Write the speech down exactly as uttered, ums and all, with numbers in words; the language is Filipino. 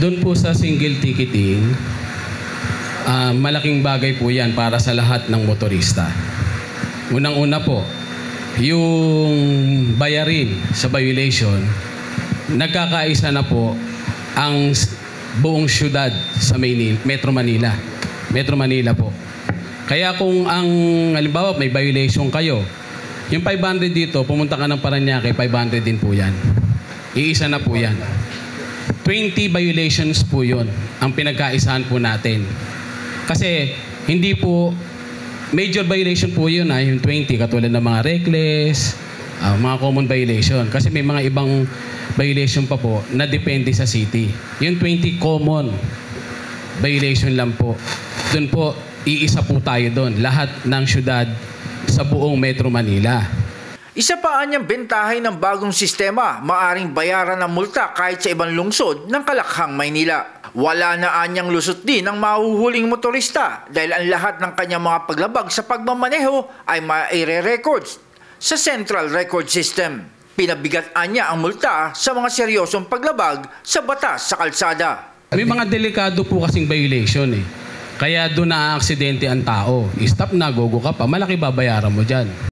Doon po sa single ticketing, uh, malaking bagay po yan para sa lahat ng motorista. Unang-una po, yung bayarin sa violation, nagkakaisa na po ang buong syudad sa Maynila, Metro Manila. Metro Manila po. Kaya kung ang, halimbawa, may violation kayo, yung five hundred dito, pumunta ka ng Parañaque, five hundred din po yan. Iisa na po yan. twenty violations po yun ang pinagkaisahan po natin. Kasi hindi po, major violation po yun, ah, yung twenty, katulad ng mga reckless, uh, mga common violation. Kasi may mga ibang violation pa po na depende sa city. Yung twenty common violation lang po. Doon po, iisa po tayo doon. Lahat ng syudad sa buong Metro Manila. Isa pa anyang bentahe ng bagong sistema, maaring bayaran ng multa kahit sa ibang lungsod ng Kalakhang, Maynila. Wala na anyang lusot din ang mahuhuling motorista dahil ang lahat ng kanyang mga paglabag sa pagmamaneho ay maire-records sa Central Record System. Pinabigat anya ang multa sa mga seryosong paglabag sa batas sa kalsada. May mga delikado po kasing violation eh. Kaya doon na aksidente ang tao. I-stop na, gogo ka pa, malaki babayaran mo dyan.